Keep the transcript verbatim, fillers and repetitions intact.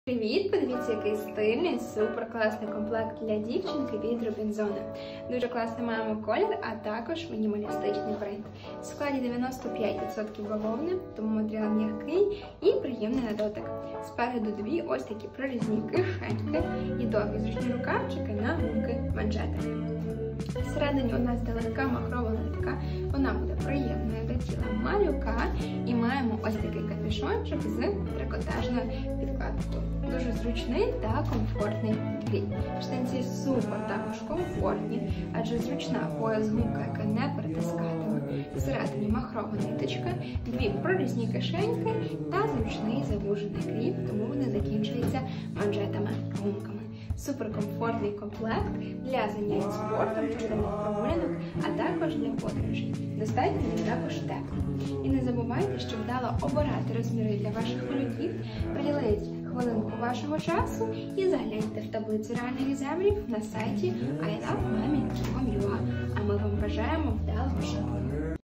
Привіт! Подивіться, який стильний, супер класний комплект для дівчинки від Робінзона. Дуже класний маємо колір, а також мінімалістичний принт. В складі дев'яносто п'ять відсотків бавовни, тому матеріал м'який і приємний на дотик. Спереду дві ось такі прорізні кишеньки і довгі зручні рукавчики на гумки манжетами. Всередині у нас далека махрова нитка, вона буде приємною до тіла малюка, і маємо ось такий капюшончик з трикотажною підкладкою. Дуже зручний та комфортний крій. Штанці супер також комфортні, адже зручна пояс-гумка, яка не перетискатиме. Всередині махрова ниточка, дві прорізні кишеньки та зручний завужений крій, тому вони закінчуються манжетами-гумками. Суперкомфортний комплект для занять спортом, щоденних прогулянок, а також для подорожей. Достатньо він також теплий. І не забувайте, що вдало обирати розміри для ваших малюків, приділіть хвилинку вашого часу і загляньте в таблицю реальних розмірів на сайті ай лав мамі крапка ком крапка ю а. А ми вам бажаємо вдалого шопу.